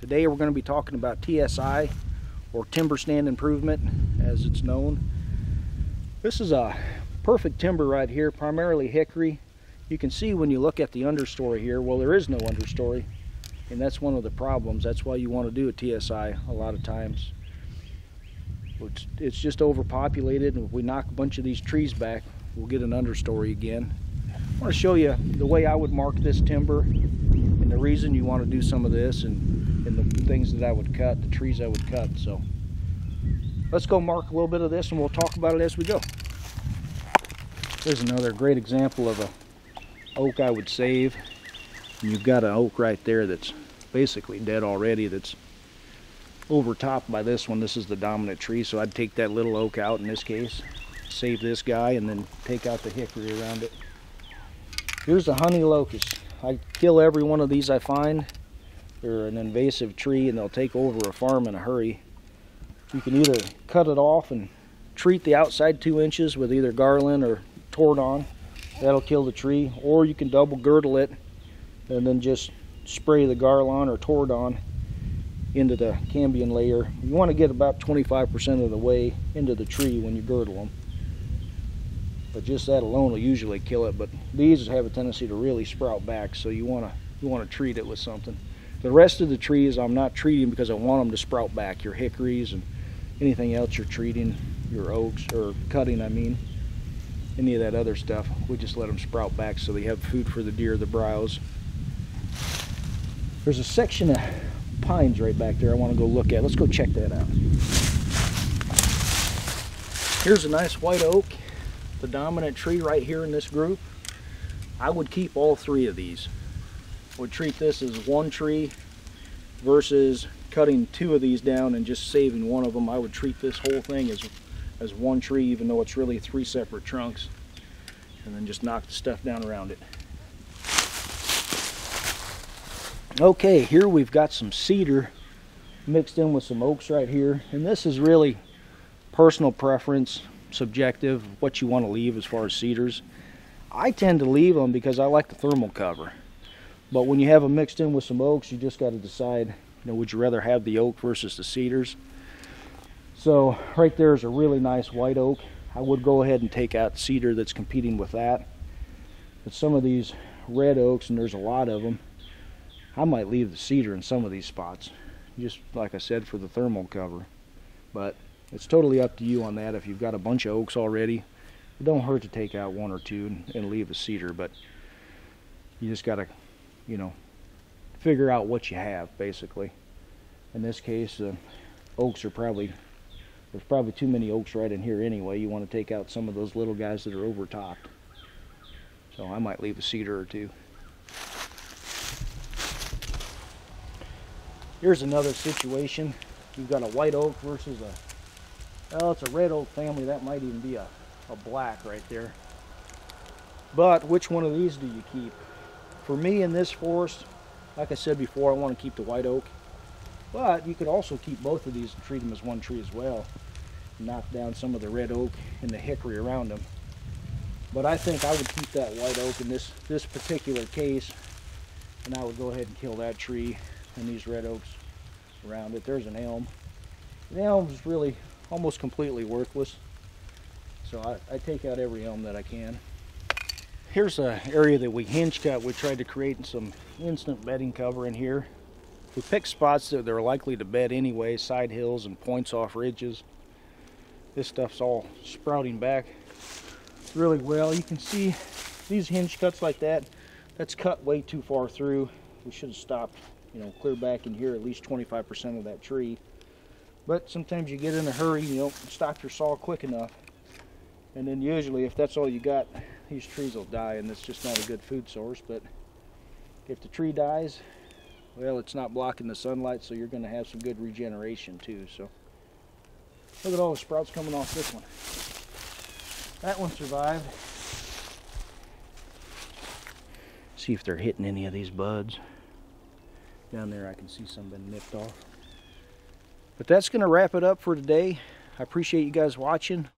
Today we're going to be talking about TSI, or timber stand improvement as it's known. This is a perfect timber right here, primarily hickory. You can see when you look at the understory here, well, there is no understory, and that's one of the problems. That's why you want to do a TSI a lot of times. It's just overpopulated, and if we knock a bunch of these trees back, we'll get an understory again. I want to show you the way I would mark this timber and the reason you want to do some of this and the things that I would cut, the trees I would cut. So let's go mark a little bit of this and we'll talk about it as we go. There's another great example of a oak I would save. And you've got an oak right there that's basically dead already, that's overtopped by this one. This is the dominant tree, so I'd take that little oak out in this case, save this guy, and then take out the hickory around it. Here's a honey locust. I kill every one of these I find. They're an invasive tree and they'll take over a farm in a hurry. You can either cut it off and treat the outside 2 inches with either garland or tordon. That'll kill the tree. Or you can double girdle it and then just spray the garland or tordon into the cambium layer. You want to get about 25% of the way into the tree when you girdle them. But just that alone will usually kill it. But these have a tendency to really sprout back, so you want to treat it with something. The rest of the trees I'm not treating because I want them to sprout back. Your hickories and anything else you're treating, your oaks, or cutting I mean, any of that other stuff, we just let them sprout back so they have food for the deer, the browse. There's a section of pines right back there I want to go look at. Let's go check that out. Here's a nice white oak, the dominant tree right here in this group. I would keep all 3 of these. Would treat this as one tree versus cutting 2 of these down and just saving one of them. I would treat this whole thing as one tree, even though it's really 3 separate trunks, and then just knock the stuff down around it. Okay, here we've got some cedar mixed in with some oaks right here, and this is really personal preference, subjective, what you want to leave as far as cedars. I tend to leave them because I like the thermal cover. But when you have them mixed in with some oaks, you just got to decide, would you rather have the oak versus the cedars? So right there is a really nice white oak. I would go ahead and take out cedar that's competing with that. But some of these red oaks, and there's a lot of them, I might leave the cedar in some of these spots, just like I said, for the thermal cover. But it's totally up to you on that. If you've got a bunch of oaks already, it don't hurt to take out 1 or 2 and leave the cedar, but you just got to figure out what you have, basically. In this case, oaks are there's probably too many oaks right in here anyway. You want to take out some of those little guys that are overtopped. So I might leave a cedar or 2. Here's another situation. You've got a white oak versus it's a red oak family. That might even be a black right there. But which one of these do you keep? For me in this forest, like I said before, I want to keep the white oak. But you could also keep both of these and treat them as one tree as well. Knock down some of the red oak and the hickory around them. But I think I would keep that white oak in this particular case, and I would go ahead and kill that tree and these red oaks around it. There's an elm. The elm is really almost completely worthless, so I take out every elm that I can. Here's an area that we hinge cut. We tried to create some instant bedding cover in here. We picked spots that they're likely to bed anyway, side hills and points off ridges. This stuff's all sprouting back really well. You can see these hinge cuts like that, that's cut way too far through. We should have stopped, clear back in here at least 25% of that tree. But sometimes you get in a hurry, you don't stop your saw quick enough. And then usually if that's all you got, these trees will die, and it's just not a good food source. But if the tree dies, well, it's not blocking the sunlight, so you're going to have some good regeneration too. So look at all the sprouts coming off this one. That one survived. See if they're hitting any of these buds. Down there I can see some been nipped off. But that's going to wrap it up for today. I appreciate you guys watching.